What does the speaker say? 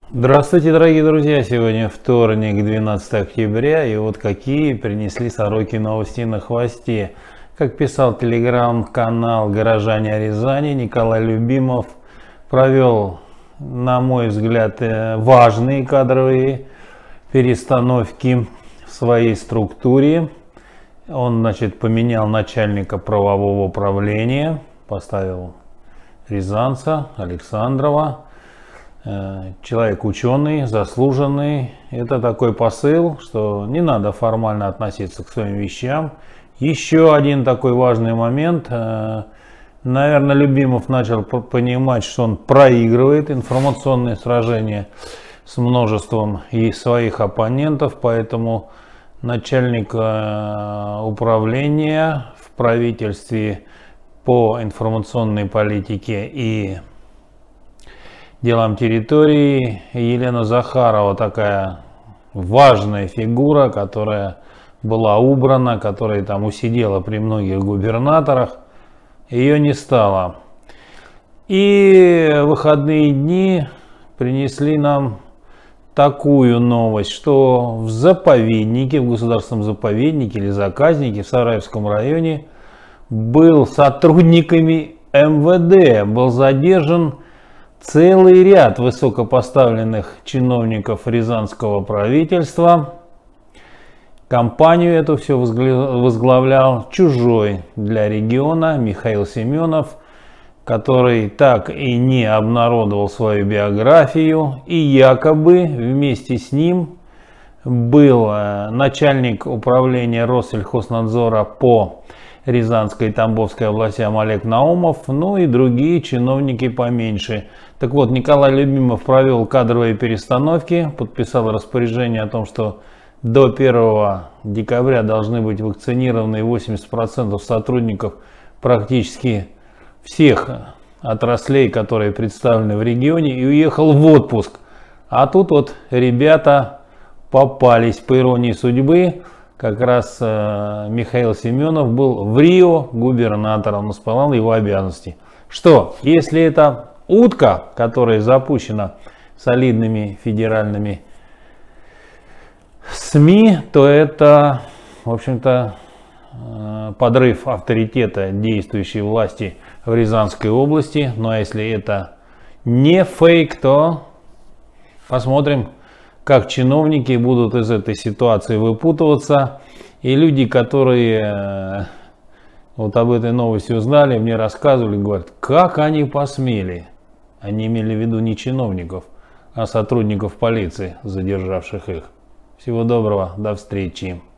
Здравствуйте, дорогие друзья! Сегодня вторник, 12 октября, и вот какие принесли сороки новости на хвосте. Как писал телеграм-канал «Горожане Рязани», Николай Любимов провел, на мой взгляд, важные кадровые перестановки в своей структуре. Он, поменял начальника правового управления, поставил рязанца Александрова. Человек ученый, заслуженный. Это такой посыл, что не надо формально относиться к своим вещам. Еще один такой важный момент. Наверное, Любимов начал понимать, что он проигрывает информационные сражения с множеством своих оппонентов, поэтому начальник управления в правительстве по информационной политике и делам территории Елена Захарова, такая важная фигура, которая была убрана, которая там усидела при многих губернаторах, ее не стало. И выходные дни принесли нам такую новость, что в заповеднике, в государственном заповеднике или заказнике в Сараевском районе был сотрудниками МВД, был задержан целый ряд высокопоставленных чиновников рязанского правительства. Компанию эту все возглавлял чужой для региона Михаил Семенов, который так и не обнародовал свою биографию, и якобы вместе с ним был начальник управления Россельхознадзора по Рязанской и Тамбовской областям Олег Наумов, ну и другие чиновники поменьше. Так вот, Николай Любимов провел кадровые перестановки, подписал распоряжение о том, что до 1 декабря должны быть вакцинированы 80% сотрудников практически всех отраслей, которые представлены в регионе, и уехал в отпуск. А тут вот ребята попались, по иронии судьбы. Как раз Михаил Семенов был в Рио губернатором, исполнял его обязанности. Что, если это утка, которая запущена солидными федеральными СМИ, то это, в общем-то, подрыв авторитета действующей власти в Рязанской области. Ну а если это не фейк, то посмотрим, как чиновники будут из этой ситуации выпутываться. И люди, которые вот об этой новости узнали, мне рассказывали, говорят, как они посмели. Они имели в виду не чиновников, а сотрудников полиции, задержавших их. Всего доброго, до встречи.